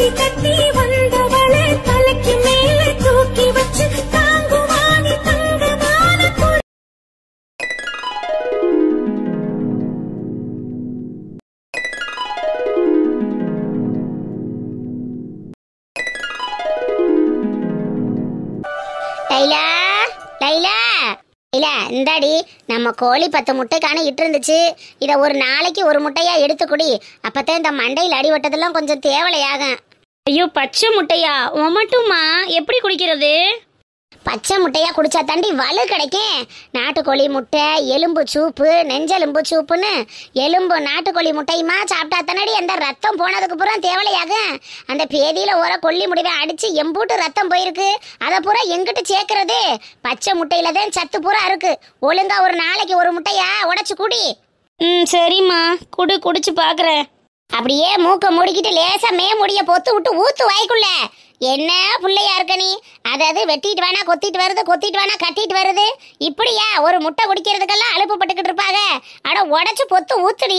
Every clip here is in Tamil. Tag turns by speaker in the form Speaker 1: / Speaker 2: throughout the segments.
Speaker 1: லைலா லைலா இல்ல இந்தாடி, நம்ம கோழி 10 முட்டைக்கான இட்டு இருந்துச்சு. இதை ஒரு நாளைக்கு ஒரு முட்டையா எடுத்து குடி. அப்பதான் இந்த மண்டையில் அடிவட்டதெல்லாம் கொஞ்சம் தேவலையாகும்.
Speaker 2: ஐயோ, பச்சை முட்டையா? ஒமட்டுமா? எப்படி குடிக்கிறது?
Speaker 1: பச்சை முட்டையா குடிச்சா தாண்டி வலு கிடைக்கும். நாட்டுக்கோழி முட்டை, எலும்பு சூப்பு, நெஞ்செலும்பு சூப்புன்னு எலும்பு நாட்டுக்கோழி முட்டையுமா சாப்பிட்டா தானடி அந்த ரத்தம் போனதுக்கு பூரா தேவலையாகும். அந்த பேதியில ஒரு கொல்லி முடிவை அடிச்சு எம்பூட்டு ரத்தம் போயிருக்கு. அதை பூரா எங்கிட்டு சேர்க்கறது? பச்சை முட்டையில தான் சத்து பூரா இருக்கு. ஒழுங்கா ஒரு நாளைக்கு ஒரு முட்டையா உடைச்சு குடி.
Speaker 2: சரிம்மா, குடிச்சு பாக்குறேன்.
Speaker 1: அப்படியே மூக்க மூடிக்கிட்டு லேசா முடிய பொத்து விட்டு ஊத்து வாய்க்குள்ள. என்ன பிள்ளையா இருக்க நீ? அதாவது வெட்டிட்டு வேணா கொத்திட்டு வருது, கொத்திட்டு வேணா கட்டிட்டு வருது. இப்படியா ஒரு முட்டை குடிக்கிறதுக்கெல்லாம் அலுப்பு பட்டுக்கிட்டு இருப்பாங்க? அட உடைச்சு பொத்து ஊத்துடி.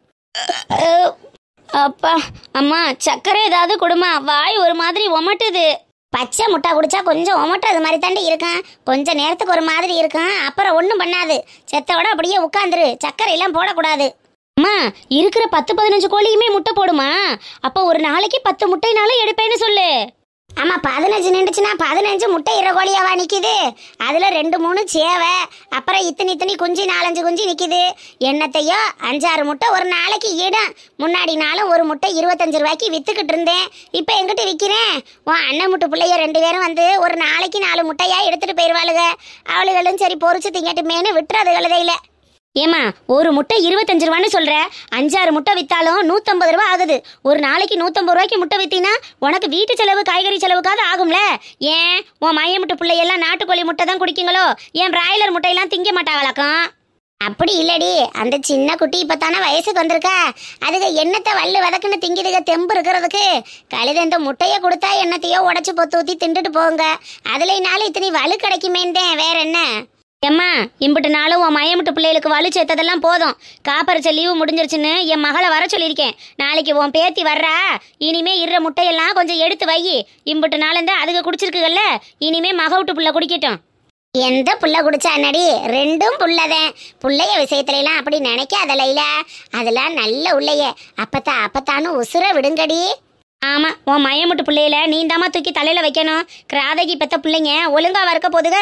Speaker 2: அப்பா அம்மா, சக்கரை ஏதாவது கொடுமா, வாய் ஒரு மாதிரி ஒமட்டுது.
Speaker 1: பச்சை முட்டை குடிச்சா கொஞ்சம் ஒமட்டுறது மாதிரி தாண்டி இருக்கும். கொஞ்ச நேரத்துக்கு ஒரு மாதிரி இருக்கும், அப்புறம் ஒன்றும் பண்ணாது. செத்தோட அப்படியே உட்காந்துரு. சக்கரை எல்லாம் போடக்கூடாது.
Speaker 2: அம்மா, இருக்கிற 10-15 கோழியுமே முட்டை போடுமா? அப்போ ஒரு நாளைக்கு 10 முட்டைனாலும் எடுப்பேன்னு சொல்லு.
Speaker 1: ஆமா, 15 நின்றுச்சுன்னா 15 முட்டை கோழியாவா நிக்குது? அதுல 2-3 சேவை, அப்புறம் இத்தனி குஞ்சு 4-5 குஞ்சு நிக்குது. என்னத்தையோ 5-6 முட்டை ஒரு நாளைக்கு இடம். முன்னாடி நாளும் ஒரு முட்டை 25 ரூபாய்க்கு வித்துக்கிட்டு இருந்தேன். இப்ப எங்கிட்ட விற்கிறேன்? உன் அண்ணன் முட்டு பிள்ளைய 2 பேரும் வந்து ஒரு நாளைக்கு 4 முட்டையா எடுத்துட்டு போயிருவாளுங்க. அவளுகளும் சரி பொறிச்சு திங்கட்டுமேனு விட்டுறது கழுதையில.
Speaker 2: ஏமா, ஒரு முட்டை 25 ரூபான்னு சொல்ற? 5-6 முட்டை வித்தாலும் 150 ரூபா ஆகுது. ஒரு நாளைக்கு 150 ரூபாய்க்கு முட்டை வித்தீங்கன்னா உனக்கு வீட்டு செலவு, காய்கறி செலவுக்காவது ஆகும்ல? ஏன் உன் மைய முட்டை பிள்ளையெல்லாம் நாட்டுக்கோழி முட்டை தான் குடிக்குங்களோ? ஏன் பிராய்லர் முட்டையெல்லாம் திங்க மாட்டாங்களாக்கம்?
Speaker 1: அப்படி இல்லடி, அந்த சின்ன குட்டி இப்பத்தானே வயசுக்கு வந்திருக்கா. அதுக்கு என்னத்தை வல்லு வதக்குன்னு திங்கிதுக தெம்பு இருக்கிறதுக்கு. கழுத இந்த முட்டையை கொடுத்தா என்னத்தையோ உடச்சு பொத்து ஊத்தி திண்டுட்டு போங்க. அதுலனாலும் இத்தனை வலு கிடைக்குமேந்தேன், வேற என்ன?
Speaker 2: ஏம்மா, இம்பிட்டு நாளும் உன் மயமிட்டு பிள்ளைகளுக்கு வலு சேர்த்ததெல்லாம் போதும். காப்பரிச்ச லீவு முடிஞ்சிருச்சுன்னு என் மகளை வர சொல்லியிருக்கேன். நாளைக்கு உன் பேத்தி வர்றா. இனிமே இருற முட்டையெல்லாம் கொஞ்சம் எடுத்து வை. இம்பிட்டு நாளந்தா அதுக்கு குடிச்சிருக்குல்ல, இனிமே மக விட்டு புள்ள குடிக்கட்டும்.
Speaker 1: எந்த புள்ள குடிச்சா என்னடி? 2ம் புள்ளதேன். புள்ளைய விஷயத்துல எல்லாம் அப்படி நினைக்காத லைலா. அதெல்லாம் நல்ல உள்ளைய. அப்பத்தானு உசுர விடுங்கடி.
Speaker 2: ஆமா, உன் மயமுட்டு பிள்ளையில நீந்தாமா தூக்கி தலையில வைக்கணும். கிராதகி பெத்த பிள்ளைங்க ஒழுங்கா வறுக்க போதுக.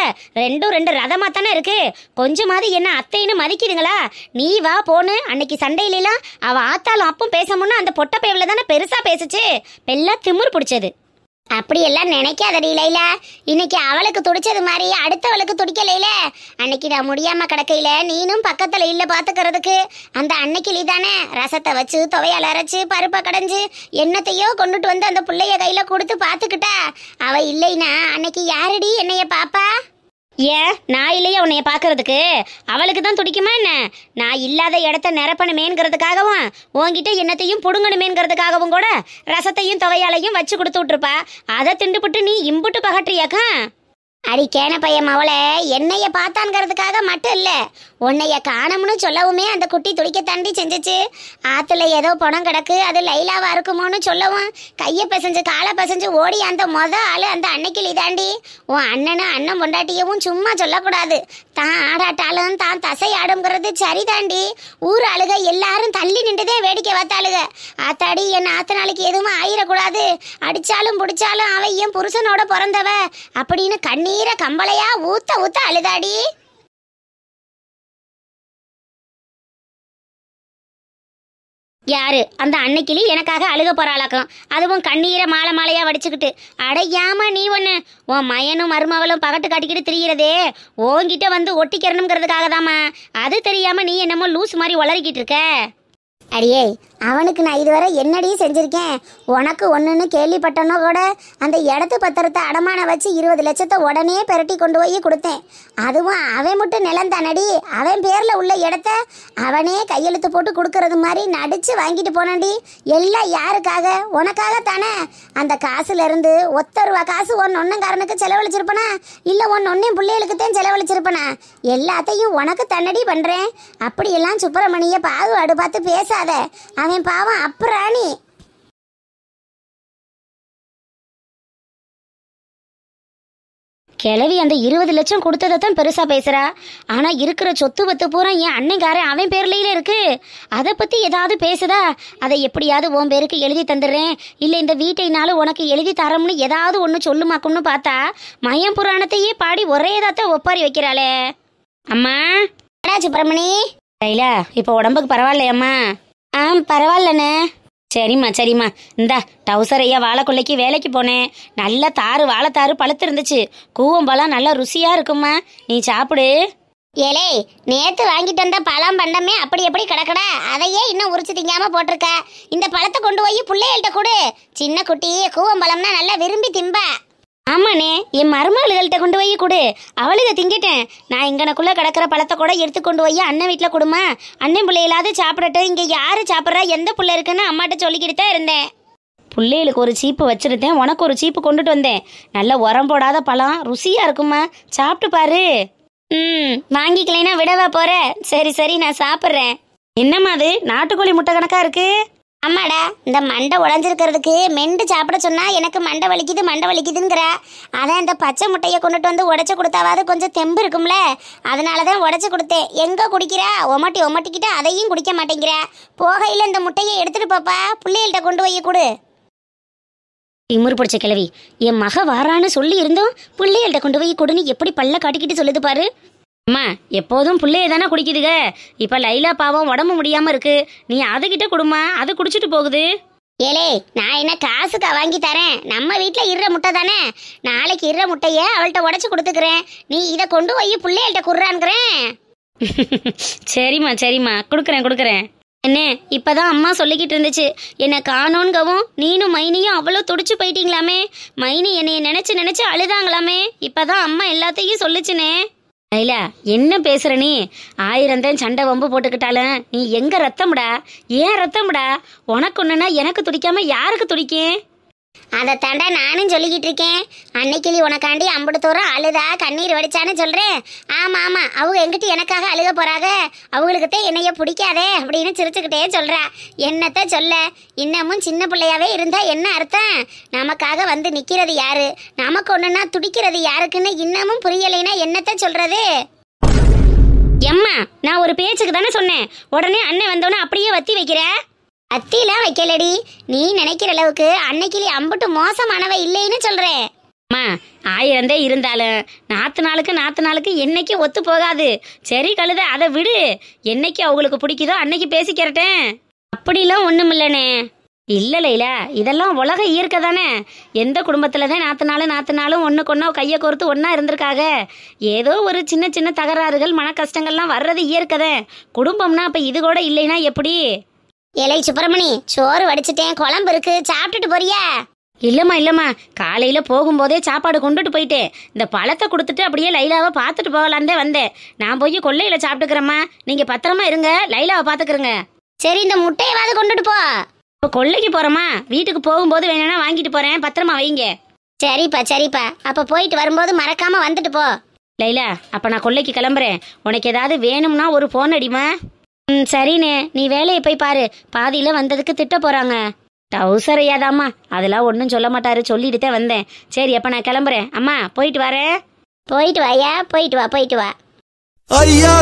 Speaker 2: 2 ரதமா தானே இருக்கு. கொஞ்சமாவது என்ன அத்தைன்னு மதிக்குதுங்களா? நீ வா போன்னு அன்னைக்கு சண்டையிலாம் அவ ஆத்தாலும் அப்பவும் பேசமுன்னா அந்த பொட்ட பேவில தானே பெருசா பேசுச்சு. பெல்லா திமுரு பிடிச்சது.
Speaker 1: அப்படியெல்லாம் நினைக்காதடி லைலா. இன்னைக்கு அவளுக்கு துடிச்சது மாதிரி அடுத்தவளுக்கு துடிக்கலையில. அன்னைக்கு நான் முடியாம கிடக்கையில நீனும் பக்கத்துல இல்ல பாத்துக்கிறதுக்கு. அந்த அன்னைக்கு தானே ரசத்தை வச்சு துவையால் அரைச்சு பருப்பை கடைஞ்சு என்னத்தையோ கொண்டுட்டு வந்து அந்த பிள்ளைய கையில கொடுத்து பாத்துக்கிட்டா. அவ இல்லைன்னா அன்னைக்கு யாரடி என்னைய பாப்பா?
Speaker 2: ஏன் நான் இல்லையா உன்னைய பாக்குறதுக்கு? அவளுக்கு தான் துடிக்குமா என்ன? நான் இல்லாத இடத்த நிரப்பணுமேங்கிறதுக்காகவும் உன்கிட்ட என்னத்தையும் புடுங்கணுமேங்கிறதுக்காகவும் கூட ரசத்தையும் துவையாலையும் வச்சு கொடுத்து விட்டுருப்பா. அதை திண்டுபிட்டு நீ இம்புட்டு பகற்றியாக்கா?
Speaker 1: அடி கேன பையன் அவளை என்னைய பார்த்தான்ங்கிறதுக்காக மட்டும் இல்ல, உன்னைய காணம்னு சொல்லவுமே அந்த குட்டி துடிக்க தாண்டி செஞ்சிச்சு. ஆத்துல ஏதோ பணம் கிடக்கு, அது லைலாவா இருக்குமோன்னு சொல்லவும் கையை பிசைஞ்சு காலை பிசைஞ்சு ஓடி அந்த ஆளு அந்த அன்னைக்கு தாண்டி. உன் அண்ணன் பொண்டாட்டியவும் சும்மா சொல்லக்கூடாது. தான் ஆடாட்டாலும் தான் தசை ஆடுங்கிறது சரிதாண்டி. ஊர் ஆளுக எல்லாரும் தள்ளி நின்றுதே வேடிக்கை பார்த்தாளுக. ஆத்தாடி, என் ஆத்த நாளைக்கு எதுவும் ஆயிடக்கூடாது, அடிச்சாலும் பிடிச்சாலும் அவ என் புருஷனோட பிறந்தவ அப்படின்னு கண்ணீர கம்பளையா ஊத்த அழுதாடி.
Speaker 2: யாரு அந்த அன்னைக்கிளி எனக்காக அழுக போறாளாக்கும்? அதுவும் கண்ணீரை மாலையா வடிச்சுக்கிட்டு. அடையாம நீ ஒண்ணு உன் மயனும் மருமகளும் பகட்டு காட்டிக்கிட்டு திரிகிறதே ஓங்கிட்ட வந்து ஒட்டிக்கிறணுங்கிறதுக்காக தாமா. அது தெரியாம நீ என்னமோ லூஸ் மாதிரி உளறிக்கிட்டு இருக்க.
Speaker 1: அடியே, அவனுக்கு நான் இதுவரை என்னடி செஞ்சிருக்கேன்? உனக்கு ஒன்றுன்னு கேள்விப்பட்டனோ கூட அந்த இடத்து பத்திரத்தை அடமான வச்சு 20 லட்சத்தை உடனே பெரட்டி கொண்டு போய் கொடுத்தேன். அதுவும் அவன் மட்டும் நிலம் தானடி. அவன் பேரில் உள்ள இடத்த அவனே கையெழுத்து போட்டு கொடுக்கறது மாதிரி நடிச்சு வாங்கிட்டு போனடி. எல்லாம் யாருக்காக? உனக்காக தானே. அந்த காசுல இருந்து 1 ரூபா காசு ஒன்னொன்னங்காரனுக்கு செலவழிச்சிருப்பனா, இல்லை ஒன்னொன்னையும் பிள்ளைகளுக்கு தான் செலவழிச்சிருப்பனா? எல்லாத்தையும் உனக்கு தன்னடி பண்றேன். அப்படியெல்லாம் சுப்பிரமணிய பாகுபாடு பார்த்து பேசாத. அவன் பாவம் அப்புறாணி.
Speaker 2: கிளவி அந்த 20 லட்சம் கொடுத்ததை தான் பெருசா பேசுறா. ஆனா இருக்கிற சொத்து பத்து பூரா என் அன்னைக்காரன் அவன் பேர்லயில இருக்கு. அதை பத்தி ஏதாவது பேசுதா? அதை எப்படியாவது உன் பேருக்கு எழுதி தந்துடுறேன், இல்ல இந்த வீட்டைனாலும் உனக்கு எழுதி தரோம்னு ஏதாவது ஒண்ணு சொல்லுமாக்கும்னு பார்த்தா மயம் புராணத்தையே பாடி ஒரே இதாத்த ஒப்பாரி வைக்கிறாளே. அம்மா
Speaker 1: சுப்பிரமணி,
Speaker 2: லைலா இப்போ உடம்புக்கு பரவாயில்லையம்மா?
Speaker 1: பரவாயில்லண்ணே.
Speaker 2: சரிம்மா சரிம்மா. இந்தா டவுசர் ஐயா வாழைக்கொல்லைக்கு வேலைக்கு போனேன். நல்ல வாழைத்தாறு பழுத்து இருந்துச்சு. கூவம்பழம் நல்லா ருசியா இருக்கும்மா, நீ சாப்பிடு.
Speaker 1: ஏலே, நேத்து வாங்கிட்டு வந்த பழம் பண்டமே அப்படி எப்படி கிடக்கடா, அதையே இன்னும் உரிச்சு திங்காம போட்டிருக்க. இந்த பழத்தை கொண்டு போய் பிள்ளைகள்கிட்ட கொடு. சின்ன குட்டி கூவம்பழம்னா நல்லா விரும்பி திம்பா.
Speaker 2: ஆமாண்ணே, என் மருமகள்கிட்ட கொண்டு போய் கொடு, அவளுக்கு திங்கிட்டேன். நான் இங்கனக்குள்ள கிடக்கிற பழத்தை கூட எடுத்து கொண்டு போய் அண்ணன் வீட்டில் கொடுமா, அண்ணன் பிள்ளைகளாவது சாப்பிடட்டும். இங்கே யாரு சாப்பிட்றா, எந்த பிள்ளை இருக்குன்னு அம்மாட்ட சொல்லிக்கிட்டு தான் இருந்தேன். பிள்ளைகளுக்கு ஒரு சீப்பு வச்சிருந்தேன், உனக்கு ஒரு சீப்பு கொண்டுட்டு வந்தேன். நல்ல உரம் போடாத பழம், ருசியா இருக்குமா, சாப்பிட்டு பாரு.
Speaker 1: வாங்கிக்கலைன்னா விடவா போற? சரி சரி, நான் சாப்பிட்றேன்.
Speaker 2: என்னம்மா அது நாட்டுக்கோழி முட்டை கணக்கா இருக்கு?
Speaker 1: ஆமாடா, இந்த மண்டை உடஞ்சிருக்கிறதுக்கு மெண்டு சாப்பிட சொன்னா எனக்கு மண்டை வலிக்குதுங்கிற. அதான் இந்த பச்சை முட்டையை கொண்டுட்டு வந்து உடைச்சு கொடுத்தாவது கொஞ்சம் தெம்பு இருக்கும்ல, அதனாலதான் உடைச்சு கொடுத்தேன். எங்க குடிக்கிறா? ஒமட்டிக்கிட்டு அதையும் குடிக்க மாட்டேங்கிற. போகையில இந்த முட்டையை எடுத்துட்டு போப்பா, பிள்ளைகள்கிட்ட கொண்டு போய் கொடு.
Speaker 2: திமுரு பிடிச்ச கிழவி, என் மக வாரான்னு சொல்லி இருந்தோம், பிள்ளைகள்கிட்ட கொண்டு போய் கொடுன்னு எப்படி பல்ல காட்டிக்கிட்டு சொல்லுது பாரு. அம்மா எப்போதும் பிள்ளைய தானே குடிக்குதுக. இப்ப லைலா பாவம் உடம்பு முடியாம இருக்கு, நீ அதுகிட்ட கொடுமா, அது குடிச்சிட்டு போகுது.
Speaker 1: ஏலே, நான் என்ன காசுக்கா வாங்கி தரேன்? நம்ம வீட்டுல இருற முட்டை தானே, நாளைக்கு இருற முட்டைய அவள்கிட்ட உடைச்சு கொடுத்துக்கிறேன். நீ இதை கொண்டு போய் பிள்ளைகள்கிட்ட குடுறான்ங்கிறேன்.
Speaker 2: சரிம்மா சரிம்மா, கொடுக்குறேன். என்ன இப்பதான் அம்மா சொல்லிக்கிட்டு இருந்துச்சு, என்னை காணோன்கவும் நீனும் மைனியும் அவ்வளோ துடிச்சு போயிட்டீங்களாமே, மைனி என்னைய நினைச்சு அழுதாங்களாமே. இப்பதான் அம்மா எல்லாத்தையும் சொல்லுச்சுனே. லைலா என்ன பேசுற நீ? 1000 தான் சண்டை வம்பு போட்டுக்கிட்டாலும் நீ எங்க ரத்தம்டா, ஏன் ரத்தம்டா? உனக்கு ஒண்ணுன்னா எனக்கு துடிக்காம யாருக்கு துடிக்கேன்?
Speaker 1: அதை தாண்டா நானும் சொல்லிக்கிட்டு இருக்கேன். அன்னைக்கிளி உனக்காண்டி அம்புடு தூரம் அழுதா கண்ணீர் வடிச்சான்னு சொல்றேன். ஆமா அவங்க எங்கிட்ட எனக்காக அழுக போறாங்க, அவங்களுக்குத்தான் என்னைய பிடிக்காதே அப்படின்னு சிரிச்சுக்கிட்டே சொல்றா. என்னத்த சொல்ல, இன்னமும் சின்ன பிள்ளையாவே இருந்தா என்ன அர்த்தம்? நமக்காக வந்து நிக்கிறது யாரு, நமக்கு ஒண்ணுன்னா துடிக்கிறது யாருக்குன்னு இன்னமும் புரியலைன்னா என்னத்த சொல்றது?
Speaker 2: எம்மா நான் ஒரு பேச்சுக்கு தானே சொன்னேன், உடனே அண்ணன் வந்தோன்னே அப்படியே வத்தி வைக்கிற.
Speaker 1: அத்திலாம் வைக்கலடி, நீ நினைக்கிற அளவுக்கு அன்னைக்கிளி அம்புட்டு மோசமானவ இல்லைன்னு சொல்றேன்.
Speaker 2: அம்மா 1000 தான் இருந்தாலும் நாத்து நாளுக்கு என்னைக்கு ஒத்து போகாது. சரி கழுத, அதை விடு. என்னைக்கு அவங்களுக்கு பிடிக்குதோ அன்னைக்கு பேசிக்கிறட்டேன். அப்படிலாம் ஒண்ணும் இல்லைண்ணே. இல்ல லைலா, இதெல்லாம் உலக இயற்கை தானே. எந்த குடும்பத்துல தான் நாத்து நாளும் ஒண்ணுக்கொன்னா கையை கோர்த்து ஒன்னா இருந்திருக்காக. ஏதோ ஒரு சின்ன தகராறுகள் மன கஷ்டங்கள்லாம் வர்றது இயற்கை தான். குடும்பம்னா அப்ப இது கூட இல்லைன்னா எப்படி?
Speaker 1: இலை சுப்பிரமணி, சோறு வடிச்சிட்டேன், குழம்பு இருக்கு, சாப்பிட்டுட்டு போறியா?
Speaker 2: இல்லம்மா காலையில போகும்போதே சாப்பாடு கொண்டுட்டு போயிட்டேன். இந்த பழத்தை கொடுத்துட்டு அப்படியே லைலாவை பார்த்துட்டு போகலான்னு வந்தேன். நான் போய் கொல்லையில சாப்பிட்டுக்கிறேம்மா, நீங்க பத்திரமா இருங்க, லைலாவை பாத்துக்கிறேங்க.
Speaker 1: சரி, இந்த முட்டையவாது கொண்டுட்டு போ.
Speaker 2: இப்போ கொல்லைக்கு போறோமா, வீட்டுக்கு போகும்போது வேணும்னா வாங்கிட்டு போறேன், பத்திரமா வைங்க.
Speaker 1: சரிப்பா, அப்ப போயிட்டு வரும்போது மறக்காம வந்துட்டு போ.
Speaker 2: லைலா, அப்ப நான் கொல்லைக்கு கிளம்புறேன். உனக்கு ஏதாவது வேணும்னா ஒரு போன் அடிமா. சரிண்ணே, நீ வேலையை போய் பாரு, பாதியில வந்ததுக்கு திட்ட போறாங்க. டவுசர் ஐயாதாம்மா, அதெல்லாம் ஒன்றும் சொல்ல மாட்டாரு, சொல்லிட்டு தான் வந்தேன். சரி அப்ப நான் கிளம்புறேன். அம்மா போயிட்டு வரேன்.
Speaker 1: போயிட்டு வாயா, போயிட்டு வா.
Speaker 3: ஐயா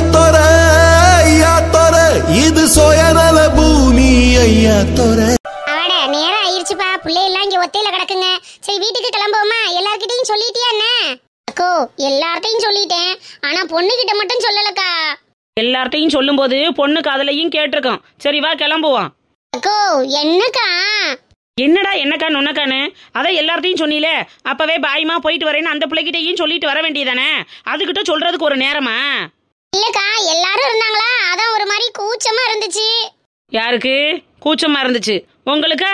Speaker 3: தோர இது சுயநல பூமி. ஐயா தோர
Speaker 1: அவட நேரம் ஆயிடுச்சுப்பா, பிள்ளையெல்லாம் இங்க ஒத்தையில கிடக்குங்க. சரி வீட்டுக்கு கிளம்புவோமா? எல்லார்கிட்டையும் சொல்லிட்டியா என்ன? அக்கோ, எல்லார்ட்டையும் சொல்லிட்டேன், ஆனா பொண்ணுகிட்ட மட்டும் சொல்லலக்கா.
Speaker 4: எல்லார்ட்டையும் சொல்லும் போது பொண்ணு காதலையும் கேட்டிருக்கோம். சரி வா கிளம்புவான்.
Speaker 1: அக்கோ என்னக்கா?
Speaker 4: என்னடா என்னக்கான்னு உனக்கானு அதை எல்லார்ட்டையும் சொன்னீல, அப்பவே பாய்மா போயிட்டு வரேன்னு அந்த பிள்ளைகிட்டையும் சொல்லிட்டு வர வேண்டியதானே, அதுகிட்ட சொல்றதுக்கு ஒரு நேரமா?
Speaker 1: இல்லக்கா, எல்லாரும் இருந்தாங்களா, அதான் ஒரு மாதிரி கூச்சமா இருந்துச்சு.
Speaker 4: யாருக்கு கூச்சமா இருந்துச்சு? உங்களுக்கா?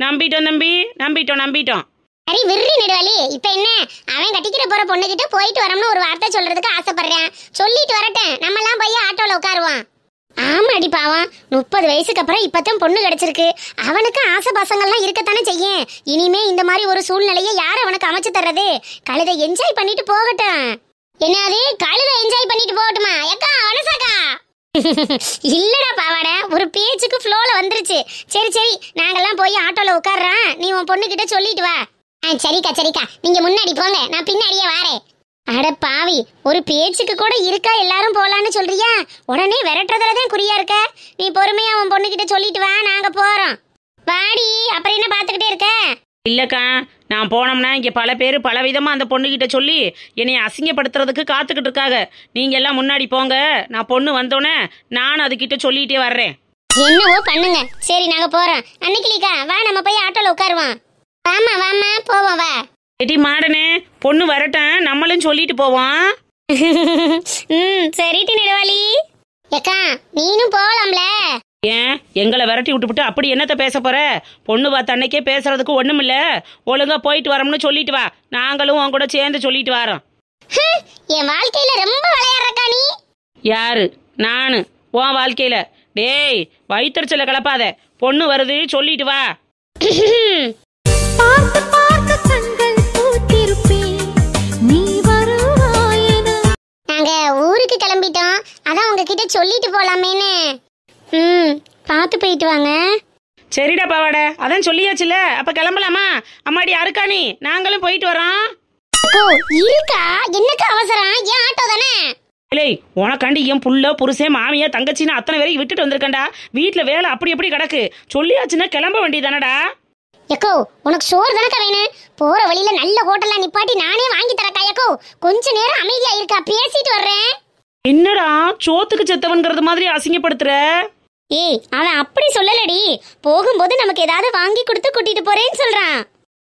Speaker 4: நம்பிட்டோம்.
Speaker 1: சரி விர்ரி நெடுவாளி, இப்ப என்ன, அவன் கட்டிக்கிற போற பொண்ணுகிட்ட போயிட்டு வரோம்னு ஒரு வார்த்தை சொல்றதுக்கு ஆசைப்படுறேன். சொல்லிட்டு வரட்டும், நம்ம எல்லாம் போய் ஆட்டோல உட்காருவான். ஆமாடி பாவம், 30 வயசுக்கு அப்புறம் இப்பதான் பொண்ணு கிடைச்சிருக்கு. அவனுக்கு ஆசை பசங்கள்லாம் இருக்கத்தானே செய்யும். இனிமே இந்த மாதிரி ஒரு சூழ்நிலையை யார் அவனுக்கு அமைச்சு தர்றது? கழுதை என்ஜாய் பண்ணிட்டு போகட்டும். என்னது, கழுதை என்ஜாய் பண்ணிட்டு போகட்டுமா? ஏக்கா வனசாக்கா. இல்லடா பாவாட, ஒரு பேச்சுக்கு ஃப்ளோல வந்துருச்சு. சரி நாங்கெல்லாம் போய் ஆட்டோல உட்கார்றோம், நீ உன் பொண்ணு கிட்ட சொல்லிட்டு வா. சரிக்கா, நீங்க முன்னாடி போங்க, நான் பின்னாடியே வாரேன். அட பாவி, ஒரு பேச்சுக்கு கூட இருக்கா எல்லாரும் போலான்னு சொல்றியா? உடனே விரட்டுறதுலதான் குறியா இருக்க. நீ பொறுமையா உன் பொண்ணுகிட்ட சொல்லிட்டு வா, நாங்க போறோம். வாடி, அப்புறம் என்ன பாத்துக்கிட்டே இருக்க?
Speaker 4: இல்லக்கா, நான் போனோம்னா இங்க பல பேர் பல விதமா அந்த பொண்ணுகிட்ட சொல்லி என்னை அசிங்கப்படுத்துறதுக்கு காத்துக்கிட்டு இருக்காங்க. நீங்க எல்லாம் முன்னாடி போங்க, நான் பொண்ணு வந்தோடனே நான் அதுகிட்ட சொல்லிட்டே வர்றேன்.
Speaker 1: என்னவோ பண்ணுங்க. சரி, நாங்க போறோம். அன்னைக்கிலிக்கா வா, நம்ம போய் ஆட்டோல உட்காருவோம். வாமா வாமா, போவோம் வா.
Speaker 4: எடி மாடனே, பொண்ணு வரட்டும், நம்மளும் சொல்லிட்டு போவோம்.
Speaker 1: சரிட்டி நெடுவாளி. ஏக்கா, நீனும் போகலாம்ல.
Speaker 4: ஏன் எங்களை விரட்டி விட்டுவிட்டு அப்படி என்னத்த பேச போற? பொண்ணு பார்த்த அன்னைக்கே பேசுறதுக்கு ஒண்ணும் இல்ல. ஒழுங்கா போயிட்டு வரோம்னு சொல்லிட்டு வா, நாங்களும் உன் கூட சேர்ந்து சொல்லிட்டு வரோம்.
Speaker 1: என் வாழ்க்கையில ரொம்ப விளையாடுறக்கா நீ.
Speaker 4: யாரு? நானு உன் வாழ்க்கையில? டேய், வயிற்றுச்சல கிளப்பாத. பொண்ணு வருது, சொல்லிட்டு வா.
Speaker 1: நாங்க ஊருக்கு கிளம்பிட்டோம், அதான் உங்ககிட்ட சொல்லிட்டு போலாமேன்னு. பார்த்து போயிட்டு வாங்க.
Speaker 4: சரிடா பாவாட, அதான் சொல்லியாச்சுல, அப்ப கிளம்பலாமா? அம்மாடி அருக்காணி, நாங்களும் போயிட்டு வரோம்.
Speaker 1: இருக்கா, என்னக்கா அவசரம்? ஏன் ஆட்டோ தானே.
Speaker 4: இல்லை, உனக்காண்டி என் புள்ள புருஷன் மாமியா தங்கச்சின்னு அத்தனை வரைக்கும் விட்டுட்டு வந்திருக்கேன்டா. வீட்டுல வேலை அப்படி எப்படி கிடக்கு. சொல்லியாச்சுன்னா கிளம்ப வேண்டியதானடா.
Speaker 1: எக்கோ, உனக்கு சோறு தானக்கா வேணும்? போற வழியில நல்ல ஹோட்டலா நிப்பாட்டி நானே வாங்கி தரக்கா. எக்கோ, கொஞ்ச நேரம் அமைதியா இருக்கா, பேசிட்டு வர்றேன்.
Speaker 4: என்னடா சோத்துக்கு செத்தவன்கிறது மாதிரி அசிங்கப்படுத்துற?
Speaker 2: ஏய், அவன் அப்படி சொல்லலடி. போகும்போது நமக்கு ஏதாவது வாங்கி கொடுத்து கூட்டிட்டு போறேன்னு சொல்றான்.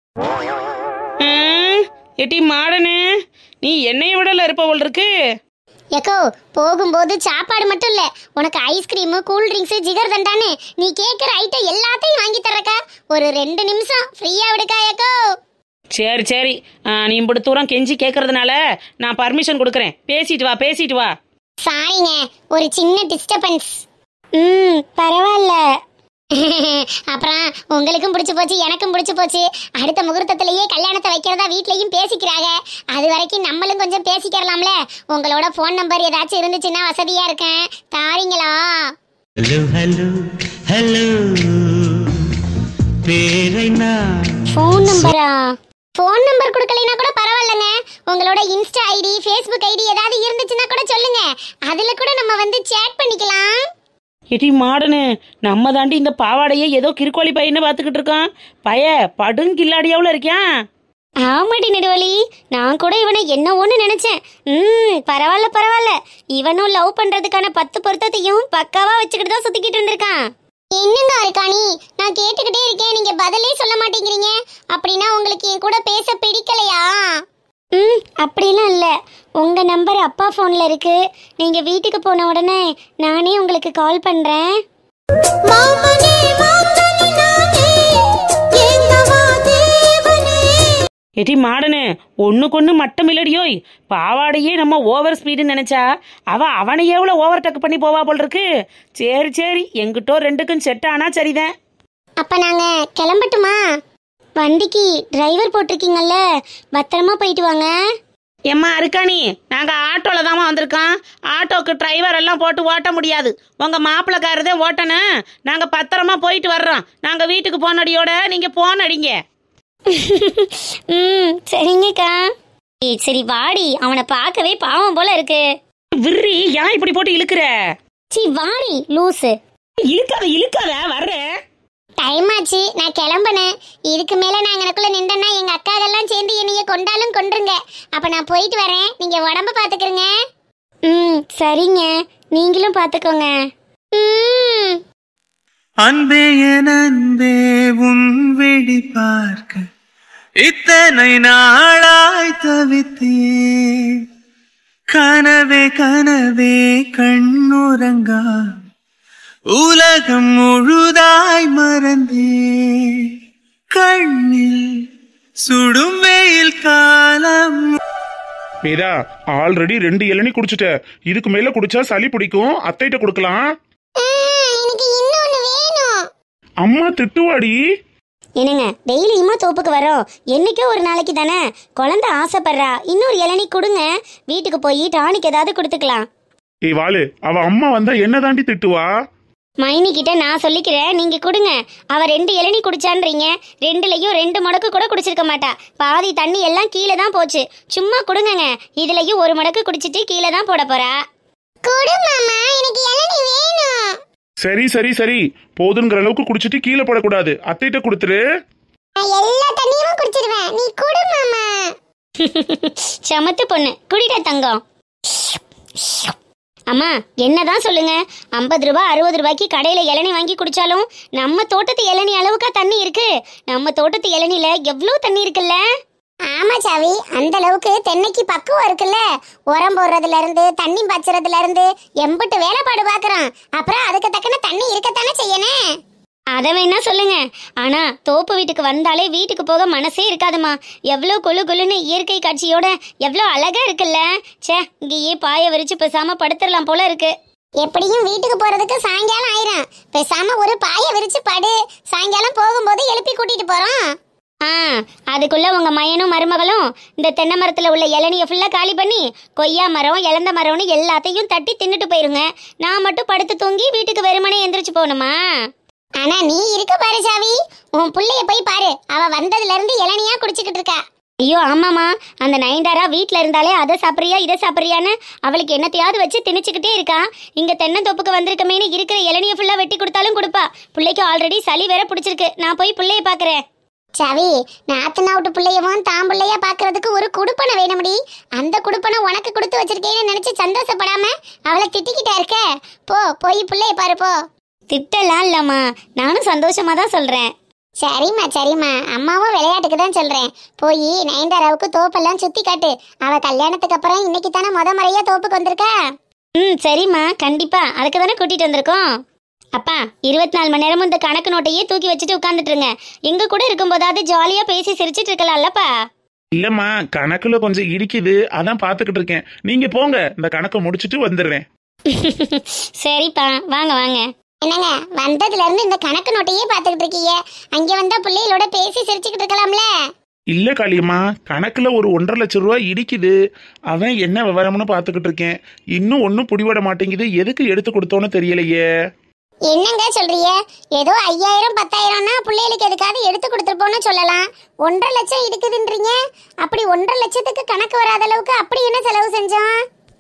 Speaker 4: எட்டி மாடனே, நீ என்னைய விடல இருப்பவள் இருக்கு.
Speaker 1: எக்கோ, போகும்போது சாப்பாடு மட்டும் இல்ல, உனக்கு ஐஸ்கிரீம், கூல் ட்ரிங்க்ஸ், ஜிகர் தண்டான்னு நீ கேட்கிற ஐட்டம் எல்லாத்தையும் வாங்கி தரக்கா. ஒரு 2 நிமிஷம் ஃப்ரீயா விடுக்கா. எக்கோ,
Speaker 4: சரி சரி, நீ இப்படி தூரம் கெஞ்சி கேட்கறதுனால நான் பர்மிஷன் கொடுக்குறேன். பேசிட்டு வா, பேசிட்டு வா.
Speaker 1: சாரிங்க, ஒரு சின்ன டிஸ்டர்பன்ஸ்.
Speaker 2: பரவாயில்ல.
Speaker 1: அப்புறம் உங்களுக்கும் பிடிச்சு போச்சு, எனக்கும் பிடிச்சு போச்சு. அடுத்த முகூர்த்தத்திலேயே கல்யாணத்தை வைக்கிறதா வீட்லயும் பேசிக்கிறாங்க. அது வரைக்கும் நம்மளும் கொஞ்சம் பேசிக்கிறலாம்ல. உங்களோட போன் நம்பர் ஏதாச்சும் இருந்துச்சுன்னா வசதியா இருக்கேன், தாரீங்களா?
Speaker 3: ஹலோ ஹலோ ஹலோ, பேரைனா
Speaker 2: ஃபோன் நம்பரா?
Speaker 1: போன் நம்பர் கொடுக்கலைன்னா கூட பரவாயில்லைங்க. உங்களோட இன்ஸ்டா ஐடி, ஃபேஸ்புக் ஐடி ஏதாவது இருந்துச்சுன்னா கூட சொல்லுங்க. அதுல கூட நம்ம வந்து சேட் பண்ணிக்கலாம்.
Speaker 4: எட்டி மாடனு, நம்ம தாண்டி இந்த பாவாடையே ஏதோ கிறுக்கோழி பையன்னு பார்த்துக்கிட்டு இருக்கான். பய படுங்கில்லாடியாவில் இருக்கான்.
Speaker 2: ஆமாடி நெடுவலி, நான் கூட இவனை என்னவோன்னு நினைச்சேன். பரவாயில்ல பரவாயில்ல. இவனும் லவ் பண்றதுக்கான 10 பொருத்தத்தையும் பக்காவா வச்சுக்கிட்டு தான் சுத்திக்கிட்டு இருந்திருக்கான்.
Speaker 1: என்னங்க இருக்கானி, நான் கேட்டுக்கிட்டே இருக்கேன், நீங்க பதிலே சொல்ல மாட்டேங்கிறீங்க. அப்படின்னா உங்களுக்கு என் கூட பேச பிடிக்கலையா?
Speaker 2: அப்படிலாம் இல்லை. உங்க நம்பர் அப்பா ஃபோன்ல இருக்கு. நீங்க வீட்டுக்கு போன உடனே நானே உங்களுக்கு கால் பண்றேன்.
Speaker 4: எட்டி மாடனு, ஒண்ணுக்கொண்ணு மட்டம் இல்லடியோய். பாவாடையே நம்ம ஓவர் ஸ்பீடுன்னு நினைச்சா அவனை எவ்வளவு ஓவர் டக் பண்ணி போவா போல் இருக்கு. சரி சரி, எங்கிட்டோ 2க்கும் செட் ஆனா சரிதான்.
Speaker 1: அப்ப நாங்க கிளம்பட்டுமா?
Speaker 2: வண்டிக்கு டிரைவர் போட்டிருக்கீங்கல்ல, பத்திரமா போயிட்டு வாங்க.
Speaker 4: எம்மா அருக்காணி, நாங்க ஆட்டோல தாமா வந்திருக்கோம். ஆட்டோக்கு டிரைவர் எல்லாம் போட்டு ஓட்ட முடியாது. உங்க மாப்பிள்ளக்காரதே ஓட்டணும். நாங்க பத்திரமா போயிட்டு வர்றோம். நாங்க வீட்டுக்கு போனடியோட நீங்க போன் அடிங்க.
Speaker 2: சரிங்கக்கா. சரி வாடி, அவனை பார்க்கவே பாவம் போல இருக்கு.
Speaker 4: விர்ரி, ஏன் இப்படி போட்டு இழுக்கிற?
Speaker 2: சி வாடி லூசு.
Speaker 4: இழுக்காத வர்ற.
Speaker 1: டைம் ஆச்சு, நான் கிளம்புனேன். இதுக்கு மேல நான் எனக்குள்ள நின்றேன்னா எங்க அக்காவெல்லாம் சேர்ந்து என்னைய கொண்டாலும் கொன்றுங்க. அப்ப நான் போயிட்டு வரேன், நீங்க உடம்ப பாத்துக்கிறங்க.
Speaker 2: சரிங்க, நீங்களும் பாத்துக்கோங்க.
Speaker 3: அன்பே என் அன்பே, உன் விழி பார்க்க இத்தனை நாளாய் தவித்தே. கனவே கனவே கண்ணுறங்கா, உலகம் முழுதாய் மறந்தே. கண்ணில் சுடும் வெயில் காலம்.
Speaker 5: மீரா, ஆல்ரெடி 2 இளநீ குடிச்சிட்ட. இதுக்கு மேல குடிச்சா சளி பிடிக்கும். அத்தைட்ட கொடுக்கலாம்.
Speaker 1: எனக்கு இன்னொன்னு வேணும்.
Speaker 5: அம்மா திட்டுவாடி.
Speaker 2: என்னங்க, டெய்லியுமா தோப்புக்கு வரோம்? என்னைக்கோ ஒரு நாளைக்கு தானே. குழந்தை ஆசைப்படுறா, இன்னொரு இளநீ கொடுங்க. வீட்டுக்கு போய் டானிக் ஏதாவது கொடுத்துக்கலாம்.
Speaker 5: ஏய் வாளு, அவ அம்மா வந்தா என்ன தாண்டி திட்டுவா?
Speaker 2: மைனி கிட்ட நான் சொல்லிக்கிறேன், நீங்க கொடுங்க. அவ 2 இளநீ குடிச்சான்றீங்க, 2லயும் 2 மடக்கு கூட குடிச்சிருக்க மாட்டா. பாதி தண்ணி எல்லாம் கீழே தான் போச்சு. சும்மா கொடுங்கங்க. இதுலயும் 1 மடக்கு குடிச்சிட்டு கீழே தான் போட போறா.
Speaker 1: குடு மாமா, எனக்கு இளநீ வேணும்.
Speaker 5: சரி சரி சரி, போதுங்கிற அளவுக்கு குடிச்சிட்டு கீழே போடக்கூடாது. அத்தைகிட்ட கொடுத்துரு.
Speaker 1: நான் எல்லா தண்ணியும் குடிச்சிடுவேன், நீ குடு மாமா.
Speaker 2: சமத்து பொண்ணு, குடிடா தங்கம். அம்மா என்னதான் சொல்லுங்க, 50 ரூபா 60 ரூபாய்க்கு கடையில இளநீ வாங்கி குடிச்சாலும் நம்ம தோட்டத்து இளநீ அளவுக்கா தண்ணி இருக்கு? நம்ம தோட்டத்து இளநீல எவ்வளவு தண்ணி இருக்குல்ல?
Speaker 1: ஆமா சாவி, அந்த அளவுக்கு தென்னைக்கு பக்குவம் இருக்குல்ல. உரம் போடுறதுல இருந்து தண்ணி பாய்ச்சறதுல இருந்து எம்பிட்டு வேலைப்பாடு பாக்குறான். அப்புறம் அதுக்கு தக்கன தண்ணி இருக்கத்தானே செய்யணும்.
Speaker 2: அதை வேணா சொல்லுங்க. ஆனா தோப்பு வீட்டுக்கு வந்தாலே வீட்டுக்கு போக மனசே இருக்காதுமா. எவ்வளோ கொழு கொழுன்னு இயற்கை காட்சியோட எவ்வளோ அழகா இருக்குல்ல. சே, இங்கேயே பாய விரிச்சு பேசாம படுத்துடலாம் போல இருக்கு.
Speaker 1: எப்படியும் வீட்டுக்கு போறதுக்கு சாயங்காலம் ஆயிரும். பேசாம ஒரு பாய விரிச்சு படு, சாயங்காலம் போகும்போது எழுப்பி கூட்டிட்டு போறோம்.
Speaker 2: அதுக்குள்ள உங்க மயனும் மருமகளும் இந்த தென்னை மரத்துல உள்ள இளநிய ஃபுல்லா காலி பண்ணி கொய்யா மரம் இளந்த மரம்னு எல்லாத்தையும் தட்டி தின்னுட்டு போயிருங்க. நான் மட்டும் படுத்து தூங்கி வீட்டுக்கு வெறுமனே எந்திரிச்சு போகணுமா?
Speaker 1: ஆனா நீ இருக்க பாரு சாவி, உன் புள்ளைய போய் பாரு. அவ வந்ததுல இருந்து இளநியா குடிச்சுக்கிட்டு இருக்கா.
Speaker 2: ஐயோ ஆமாமா, அந்த நயன்தாரா வீட்டில் இருந்தாலே அதை சாப்பிட்றியா இதை சாப்பிட்றியான்னு அவளுக்கு என்னத்தையாவது வச்சு திணிச்சுக்கிட்டே இருக்கா. இங்கே தென்னந்தோப்புக்கு வந்திருக்கமேனு இருக்கிற இளநியை ஃபுல்லாக வெட்டி கொடுத்தாலும் கொடுப்பா. பிள்ளைக்கு ஆல்ரெடி சளி வேற பிடிச்சிருக்கு. நான் போய் பிள்ளைய பார்க்குறேன்.
Speaker 1: சாவி, நாத்து நாட்டு பிள்ளையவும் தான் பிள்ளைய பாக்குறதுக்கு ஒரு குடுப்பனை வேணும்டி. அந்த குடுப்பனை உனக்கு கொடுத்து வச்சிருக்கேன்னு நினைச்சு சந்தோஷப்படாம அவளை திட்டிக்கிட்டா இருக்க. போய் பிள்ளைய பாரு போ.
Speaker 2: திட்டலாம் இல்லம்மா, நானும் சந்தோஷமா தான் சொல்றேன்.
Speaker 1: சரிம்மா, அம்மாவும் விளையாட்டுக்கு தான் சொல்றேன். போய் நயன்தாராவுக்கு தோப்பெல்லாம் சுத்தி காட்டு. அவ கல்யாணத்துக்கு அப்புறம் இன்னைக்கு தானே முறையா தோப்புக்கு வந்திருக்கா.
Speaker 2: சரிம்மா, கண்டிப்பா அதுக்கு தானே கூட்டிட்டு வந்திருக்கோம். அப்பா 24 மணி நேரமும் இந்த கணக்கு நோட்டையே தூக்கி வச்சுட்டு உட்காந்துட்டு இருங்க. எங்க கூட இருக்கும்போதாவது ஜாலியா பேசி சிரிச்சிட்டு இருக்கலாம்லப்பா.
Speaker 5: இல்லம்மா, கணக்குல கொஞ்சம் இடிக்குது, அதான் பாத்துக்கிட்டு இருக்கேன். நீங்க போங்க, இந்த கணக்கை முடிச்சிட்டு வந்துடுறேன்.
Speaker 2: சரிப்பா, வாங்க வாங்க.
Speaker 1: என்னங்க, வந்ததுல இருந்து இந்த கணக்கு நோட்டையே பாத்துக்கிட்டு இருக்கீங்க. அங்க வந்தா பிள்ளைகளோட பேசி சிரிச்சுக்கிட்டு இருக்கலாம்ல.
Speaker 5: இல்ல காளியம்மா, கணக்குல ஒரு 1.5 லட்சம் ரூபாய் இடிக்குது. அவன் என்ன விவரம்னு பாத்துக்கிட்டு இருக்கேன். இன்னும் ஒன்னும் புடிபட மாட்டேங்குது. எதுக்கு எடுத்து கொடுத்தோன்னு தெரியலையே.
Speaker 1: என்னங்க சொல்றீங்க? ஏதோ 5000 10,000னா பிள்ளைகளுக்கு எதுக்காவது எடுத்து கொடுத்துருப்போம்னு சொல்லலாம். 1.5 லட்சம் இருக்குதுன்றீங்க. அப்படி 1.5 லட்சத்துக்கு கணக்கு வராத அளவுக்கு அப்படி என்ன செலவு செஞ்சோம்?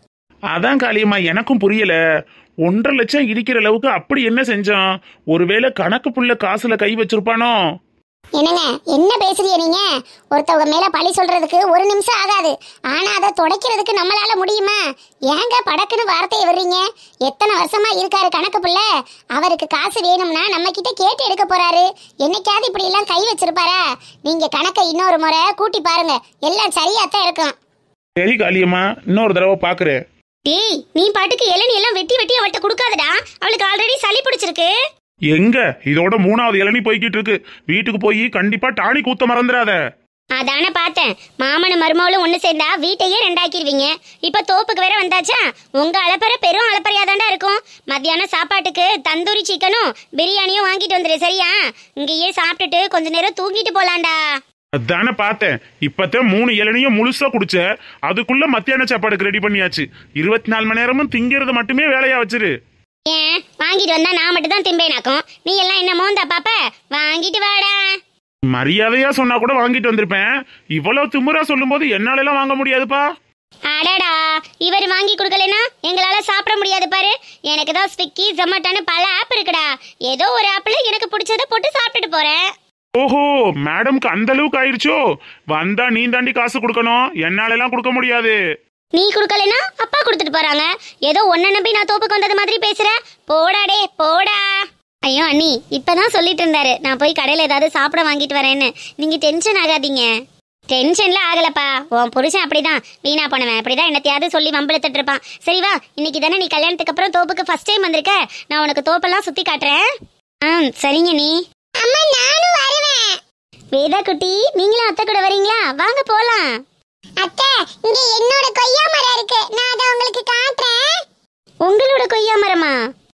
Speaker 5: அதான் காளியம்மா, எனக்கும் புரியல. 1.5 லட்சம் இடிக்கிற அளவுக்கு அப்படி என்ன செஞ்சான்? ஒருவேளை கணக்கு புள்ள காசுல கை வச்சிருப்பானோ?
Speaker 1: என்னங்க, என்ன பேசுறீங்க நீங்க? ஒருத்தவங்க மேல பழி சொல்றதுக்கு 1 நிமிஷம் ஆகாது. ஆனா அதை துடைக்கிறதுக்கு நம்மளால முடியுமா? ஏங்க படக்குன்னு வார்த்தையை விடுறீங்க? எத்தனை வருஷமா இருக்காரு கணக்கு புள்ள. அவருக்கு காசு வேணும்னா நம்ம கிட்ட கேட்டு எடுக்க போறாரு. என்னைக்காவது இப்படி எல்லாம் கை வச்சிருப்பாரா? நீங்க கணக்கை இன்னொரு முறை கூட்டி பாருங்க, எல்லாம் சரியாத்தான் இருக்கும்.
Speaker 5: சரி காளியம்மா, இன்னொரு தடவை பாக்குறேன்.
Speaker 2: டேய், நீ பாட்டுக்கு இளநீ எல்லாம் வெட்டி வெட்டி அவள்கிட்ட கொடுக்காதடா. அவளுக்கு ஆல்ரெடி சளி பிடிச்சிருக்கு.
Speaker 5: எங்க இதோட 3வது இளநீ போய்கிட்டு இருக்கு. வீட்டுக்கு போய் கண்டிப்பா டானிக் ஊத்த மறந்துடாத.
Speaker 2: அதானே பார்த்தேன். மாமனும் மருமகளும் ஒண்ணு சேர்ந்தா வீட்டையே 2 ஆக்கிடுவீங்க. இப்ப தோப்புக்கு வேற வந்தாச்சா, உங்க அலப்பறை பெரும் அலப்பறையாதாண்டா இருக்கும். மத்தியானம் சாப்பாட்டுக்கு தந்தூரி சிக்கனும் பிரியாணியும் வாங்கிட்டு வந்துரு, சரியா? இங்கேயே சாப்பிட்டுட்டு கொஞ்ச நேரம் தூங்கிட்டு போலாண்டா.
Speaker 5: அதானே பார்த்தேன். இப்பதான் 3 இளநியும் முழுசா குடிச்ச. அதுக்குள்ள மத்தியான சாப்பாடுக்கு ரெடி பண்ணியாச்சு. 24 மணி நேரமும் திங்கிறது மட்டுமே வேலையா வச்சிரு.
Speaker 2: ஏன் வாங்கிட்டு வந்தா நான் மட்டும் தான் திம்பேனாக்கும்? நீ எல்லாம் என்ன மோந்தா பாப்ப? வாங்கிட்டு வாடா.
Speaker 5: மரியாதையா சொன்னா கூட வாங்கிட்டு வந்திருப்பேன். இவ்வளவு திமுறா சொல்லும் போது என்னால எல்லாம் வாங்க முடியாதுப்பா.
Speaker 2: அடடா, இவர் வாங்கி கொடுக்கலனா எங்களால சாப்பிட முடியாது பாரு. எனக்கு தான் ஸ்விக்கி ஜொமேட்டோன்னு பல ஆப் இருக்குடா. ஏதோ ஒரு ஆப்ல எனக்கு பிடிச்சத போட்டு சாப்பிட்டுட்டு போறேன்.
Speaker 5: ஓஹோ, மேடம்க்கு அந்த அளவுக்கு ஆயிருச்சோ? வந்தா நீ தாண்டி காசு கொடுக்கணும், என்னால எல்லாம் கொடுக்க முடியாது.
Speaker 2: நீ குடுக்கலனா அப்பா கொடுத்துட்டு போறாங்க. ஏதோ ஒன்ன நம்பி நான் தோப்புக்கு வந்தது மாதிரி பேசுற. போடாடே போடா. ஐயோ அண்ணி, இப்பதான் சொல்லிட்டு இருந்தாரு நான் போய் கடையில ஏதாவது சாப்பிட வாங்கிட்டு வரேன்னு. நீங்க டென்ஷன் ஆகாதீங்க. டென்ஷன்ல ஆகலப்பா, உன் புருஷன் அப்படிதான் வீணா பண்ணுவேன். அப்படிதான் என்னத்தையாவது சொல்லி வம்பளத்துட்டு இருப்பான். சரி வா, இன்னைக்கு தானே நீ கல்யாணத்துக்கு அப்புறம் தோப்புக்கு ஃபர்ஸ்ட் டைம் வந்திருக்க. நான் உனக்கு தோப்பெல்லாம் சுத்தி காட்டுறேன். சரிங்க நீ.
Speaker 1: அம்மா, நானும் வருவேன்.
Speaker 2: வேதா குட்டி, நீங்களும் அத்தை கூட வரீங்களா? வாங்க போலாம்.
Speaker 1: அத்தை, இங்க என்னோட கொய்யா மரம் இருக்கு. நான் அதை உங்களுக்கு காட்டுறேன்.
Speaker 2: உங்களோட கொய்யா மரமா?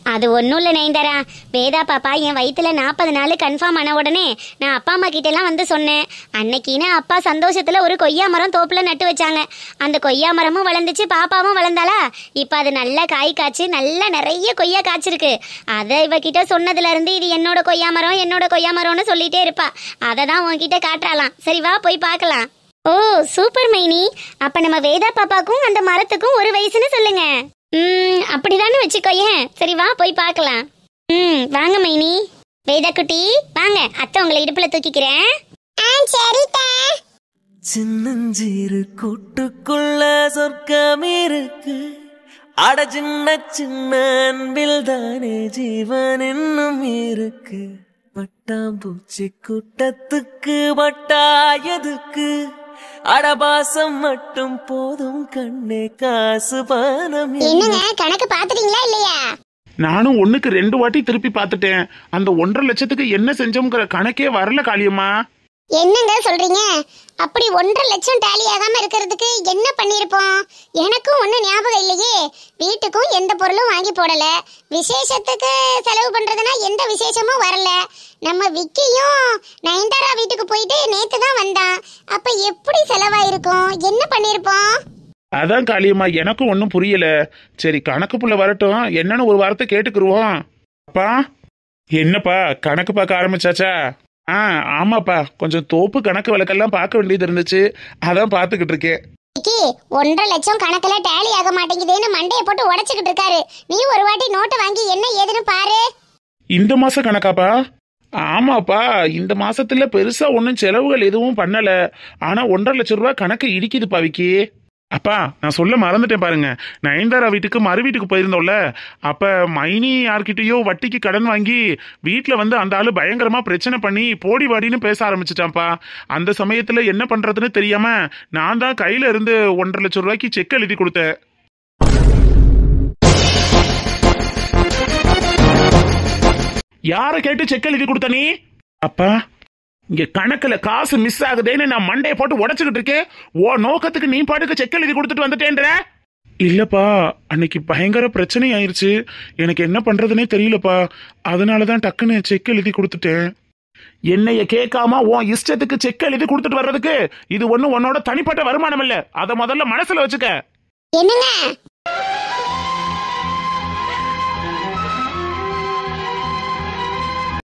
Speaker 1: அது ஒன்றும் இல்லை நயன்தாரா. வேதா பாப்பா என் வயிற்றுல 40 நாள் கன்ஃபார்ம் ஆன உடனே நான் அப்பா அம்மா கிட்டலாம் வந்து சொன்னேன். அன்னைக்குன்னு அப்பா சந்தோஷத்தில் ஒரு கொய்யா மரம் தோப்பில் நட்டு வச்சாங்க. அந்த கொய்யா மரமும் வளர்ந்துச்சு, பாப்பாவும் வளர்ந்தாளா. இப்போ அது நல்ல காய் காய்ச்சி நல்லா நிறைய கொய்யா காய்ச்சிருக்கு. அதை இவகிட்ட சொன்னதுலேருந்து இது என்னோட கொய்யா மரம்னு சொல்லிட்டே இருப்பா. அதை தான் உன்கிட்ட காட்டுறாளாம். சரி வா போய் பார்க்கலாம். ஓ சூப்பர் மைனி. அப்போ நம்ம வேதா பாப்பாக்கும் அந்த மரத்துக்கும் ஒரு வயசுன்னு சொல்லுங்க. அப்படிதானே வச்சுக்கோயேன். சரி வா போய் பார்க்கலாம். வாங்க மைனி. வேதா குட்டி வாங்க, அத்தை உங்களை இடுப்புல தூக்கிக்கிறேன். சரிதா.
Speaker 6: சின்னஞ்சீரு கூட்டுக்குள்ள சொர்க்கம் இருக்கு. அட சின்ன சின்ன அன்பில் தானே ஜீவன் இன்னும் இருக்கு. பட்டாம்பூச்சி கூட்டத்துக்கு பட்டாயதுக்கு அடபாசம் மட்டும் போதும் கண்ணே, காசு பானம்.
Speaker 1: என்னங்க கணக்கு பாத்துட்டீங்களா இல்லையா?
Speaker 5: நானும் 1க்கு 2 வாட்டி திருப்பி பார்த்துட்டேன். அந்த 1.5 லட்சத்துக்கு என்ன செஞ்சோம்ங்கிற கணக்கே வரல காளியம்மா.
Speaker 1: என்னங்க சொல்றீங்க? அப்படி 1.5 லட்சம் டேலி ஆகாம இருக்கிறதுக்கு என்ன பண்ணிருப்போம்? எனக்கும் ஒன்னும் ஞாபகம் இல்லையே. வீட்டுக்கும் எந்த பொருளும் வாங்கி போடல. விசேஷத்துக்கு செலவு பண்றதுனா எந்த விசேஷமும் வரல. நம்ம விக்கியும் நயன்தாரா வீட்டுக்கு போயிட்டு நேத்து தான் வந்தான். அப்ப எப்படி செலவாயிருக்கும்? என்ன பண்ணிருப்போம்?
Speaker 5: அதான் காளியம்மா எனக்கும் ஒன்றும் புரியல. சரி கணக்கு புள்ள வரட்டும், என்னன்னு ஒரு வாரத்தை கேட்டுக்குருவோம். அப்பா என்னப்பா கணக்கு பார்க்க ஆரம்பிச்சாச்சா? ஆமாப்பா, கொஞ்சம் தோப்பு கணக்கு வழக்கெல்லாம் பார்க்க வேண்டியது இருந்துச்சு, அதான் பார்த்துக்கிட்டு இருக்கேன்.
Speaker 1: 1.5 லட்சம் கணக்குல டேலி ஆக மாட்டேங்குதுன்னு மண்டையை போட்டு உடைச்சுக்கிட்டு இருக்காரு. நீ ஒரு வாட்டி நோட்டு வாங்கி என்ன ஏதுன்னு பாரு.
Speaker 5: இந்த மாச கணக்காப்பா? ஆமாப்பா, இந்த மாசத்துல பெருசா ஒன்றும் செலவுகள் எதுவும் பண்ணல. ஆனா 1.5 லட்சம் ரூபாய் கணக்கு இடிக்குதுப்பா விக்கி. அப்பா நான் சொல்ல மறந்துட்டேன் பாருங்க. நயன்தாரா வீட்டுக்கு மறு வீட்டுக்கு போயிருந்தோம்ல, அப்ப மைனி யார்கிட்டயோ வட்டிக்கு கடன் வாங்கி வீட்டுல வந்து அந்த ஆளு பயங்கரமா பிரச்சனை பண்ணி போடி வாடின்னு பேச ஆரம்பிச்சிட்டான்ப்பா. அந்த சமயத்துல என்ன பண்றதுன்னு தெரியாம நான் தான் கையில இருந்து 1.5 லட்சம் ரூபாய்க்கு செக் எழுதி கொடுத்தேன். யார கேட்டு செக் எழுதி கொடுத்த நீ? அப்பா இங்க கணக்குல காசு மிஸ் ஆகுதேன்னு நான் மண்டையை போட்டு உடைச்சுக்கிட்டு இருக்கேன். ஓ நோக்கத்துக்கு நீ பாட்டுக்கு செக் எழுதி கொடுத்துட்டு வந்துட்டேன்ற? இல்லப்பா, அன்னைக்கு பயங்கர பிரச்சனை ஆயிருச்சு. எனக்கு என்ன பண்றதுன்னே தெரியலப்பா. அதனாலதான் டக்குன்னு செக் எழுதி கொடுத்துட்டேன். என்னைய கேட்காம உன் இஷ்டத்துக்கு செக் எழுதி கொடுத்துட்டு வர்றதுக்கு இது ஒண்ணு உன்னோட தனிப்பட்ட வருமானம் இல்ல. அத முதல்ல மனசுல வச்சுக்க.
Speaker 1: என்னங்க